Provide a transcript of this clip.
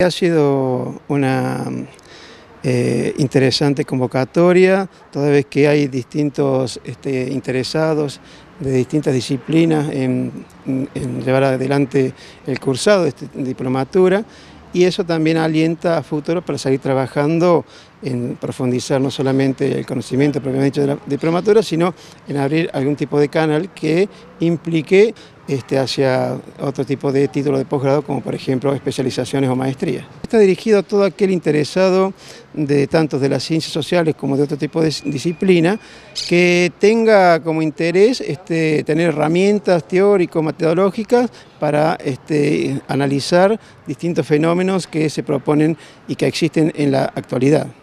Ha sido una interesante convocatoria, toda vez que hay distintos interesados de distintas disciplinas en llevar adelante el cursado de esta diplomatura, y eso también alienta a futuro para seguir trabajando en profundizar no solamente el conocimiento propiamente dicho de la diplomatura, sino en abrir algún tipo de canal que implique hacia otro tipo de título de posgrado, como por ejemplo especializaciones o maestrías. Está dirigido a todo aquel interesado de tanto de las ciencias sociales como de otro tipo de disciplina que tenga como interés tener herramientas teórico-metodológicas para analizar distintos fenómenos que se proponen y que existen en la actualidad.